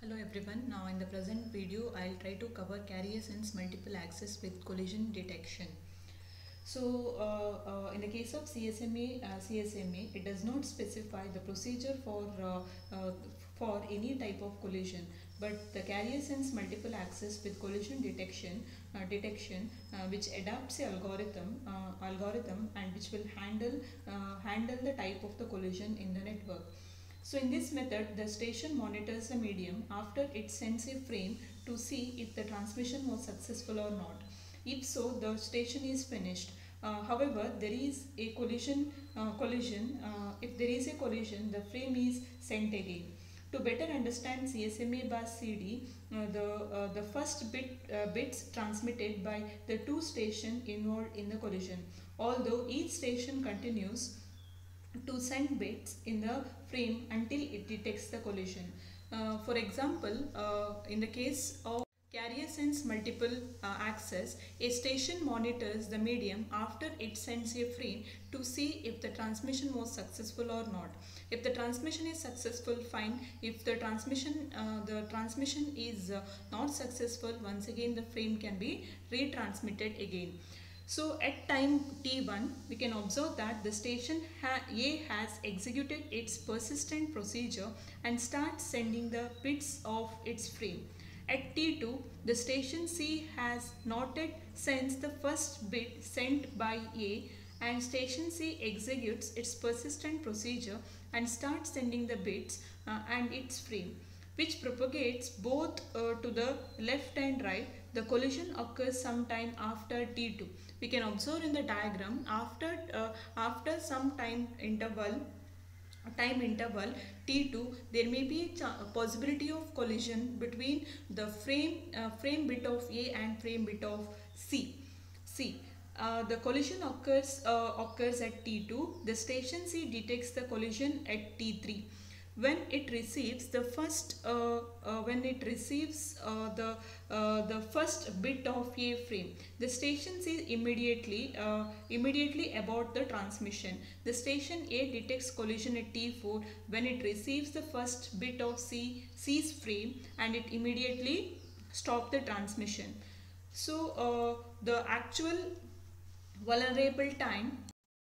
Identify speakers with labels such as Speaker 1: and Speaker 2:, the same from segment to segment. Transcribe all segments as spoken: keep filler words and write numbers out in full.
Speaker 1: Hello everyone. Now in the present video I'll try to cover carrier sense multiple access with collision detection. So uh, uh, in the case of C S M A, uh, C S M A it does not specify the procedure for uh, uh, for any type of collision, but the carrier sense multiple access with collision detection uh, detection uh, which adapts a algorithm uh, algorithm and which will handle uh, handle the type of the collision in the network. So in this method, the station monitors the medium after it sends a frame to see if the transmission was successful or not. If so, the station is finished. Uh, however, there is a collision. Uh, collision. Uh, if there is a collision, the frame is sent again. To better understand C S M A bar C D, uh, the uh, the first bit uh, bits transmitted by the two stations involved in the collision. Although each station continues to send bits in the frame until it detects the collision. Uh, for example, uh, in the case of carrier sense multiple uh, access, a station monitors the medium after it sends a frame to see if the transmission was successful or not. If the transmission is successful, fine. If the transmission uh, the transmission is uh, not successful, once again the frame can be retransmitted again. So at time T one, we can observe that the station ha A has executed its persistent procedure and starts sending the bits of its frame. At T two, the station C has not yet sends the first bit sent by A, and station C executes its persistent procedure and starts sending the bits uh, and its frame, which propagates both uh, to the left and right. The collision occurs sometime after T two. We can observe in the diagram after uh, after some time interval time interval T two, there may be a, a possibility of collision between the frame uh, frame bit of A and frame bit of C. C. Uh, the collision occurs uh, occurs at T two. The station C detects the collision at T three. When it receives the first uh, uh, when it receives uh, the uh, the first bit of A frame, the station C immediately uh, immediately abort the transmission. The station A detects collision at T four when it receives the first bit of C C's frame, and it immediately stop the transmission. So uh, the actual vulnerable time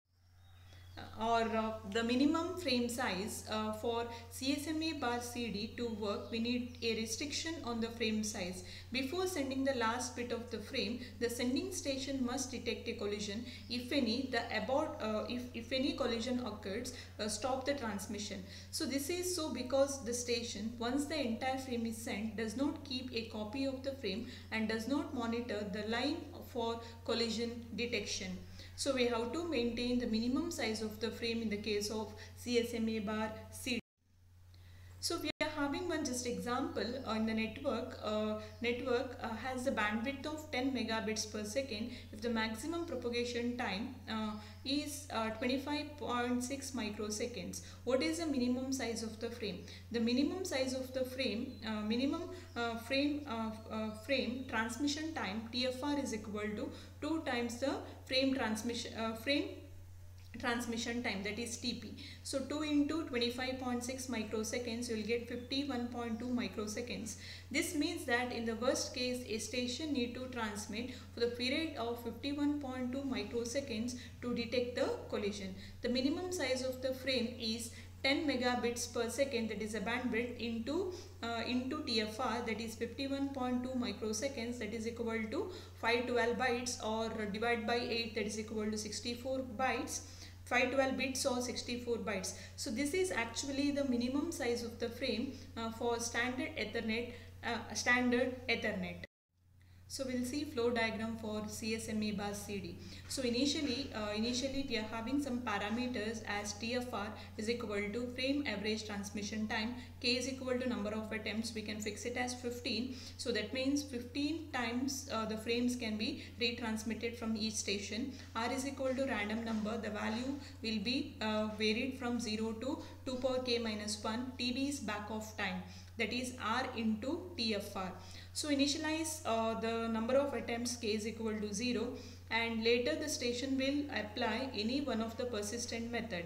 Speaker 1: or uh, the minimum frame size uh, for C S M A bar C D to work, we need a restriction on the frame size. Before sending the last bit of the frame, the sending station must detect a collision. If any, the abort uh, if, if any collision occurs, uh, stop the transmission. So this is so because the station, once the entire frame is sent, does not keep a copy of the frame and does not monitor the line for collision detection. So we have to maintain the minimum size of the frame in the case of C S M A bar C D. So we are having one just example on the network. Uh, network uh, has the bandwidth of ten megabits per second if the maximum propagation time uh, is uh, twenty-five point six microseconds. What is the minimum size of the frame? The minimum size of the frame, uh, minimum uh, frame uh, uh, frame transmission time T F R is equal to two times the frame transmission uh, frame transmission time, that is T P. So two into twenty-five point six microseconds, you will get fifty-one point two microseconds. This means that in the worst case, a station need to transmit for the period of fifty-one point two microseconds to detect the collision. The minimum size of the frame is ten megabits per second, that is a bandwidth, into uh, into T F R, that is fifty-one point two microseconds, that is equal to five hundred twelve bytes, or divide by eight, that is equal to sixty-four bytes. five hundred twelve bits or sixty-four bytes. So this is actually the minimum size of the frame uh, for standard Ethernet uh, standard Ethernet. So we'll see flow diagram for C S M A bar C D. So initially, uh, initially we are having some parameters as T F R is equal to frame average transmission time, K is equal to number of attempts. We can fix it as fifteen. So that means fifteen times uh, the frames can be retransmitted from each station. R is equal to random number. The value will be uh, varied from zero to two power k minus one. T B is back of time, that is R into T F R. So initialize uh, the number of attempts, K is equal to zero, and later the station will apply any one of the persistent method.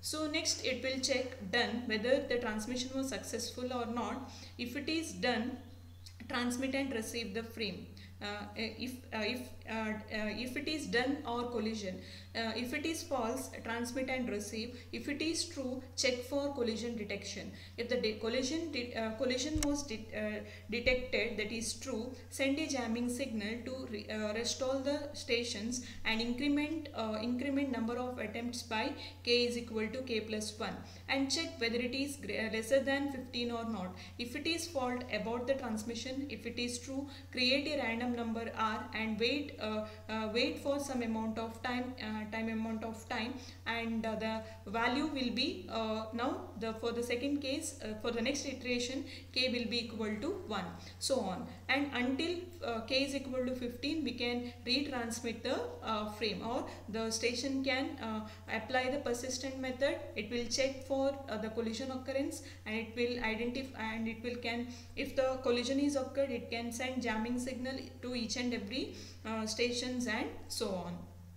Speaker 1: So next it will check done, whether the transmission was successful or not. If it is done, transmit and receive the frame. Uh, if uh, if uh, uh, if it is done or collision, uh, if it is false, transmit and receive. If it is true, check for collision detection. If the de collision de uh, collision was de uh, detected, that is true, send a jamming signal to re uh, restore the stations and increment uh, increment number of attempts by k is equal to k plus one, and check whether it is lesser than fifteen or not. If it is fault, abort the transmission. If it is true, create a random number r and wait uh, uh, wait for some amount of time uh, time amount of time, and uh, the value will be uh, now the for the second case, uh, for the next iteration, k will be equal to one, so on, and until uh, k is equal to fifteen, we can retransmit the uh, frame, or the station can uh, apply the persistent method. It will check for uh, the collision occurrence, and it will identify, and it will can, if the collision is occurred, it can send jamming signal to each and every uh, stations, and so on.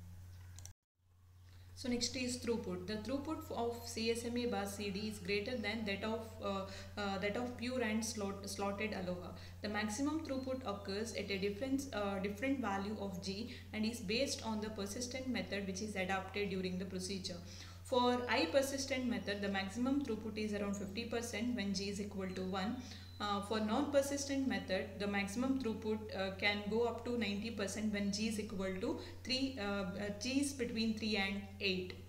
Speaker 1: So next is throughput. The throughput of C S M A bus C D is greater than that of uh, uh, that of pure and slot, slotted Aloha. The maximum throughput occurs at a different uh, different value of G and is based on the persistent method which is adopted during the procedure. For I persistent method, the maximum throughput is around fifty percent when G is equal to one. Uh, for non-persistent method, the maximum throughput uh, can go up to ninety percent when G is equal to three, uh, uh, G is between three and eight.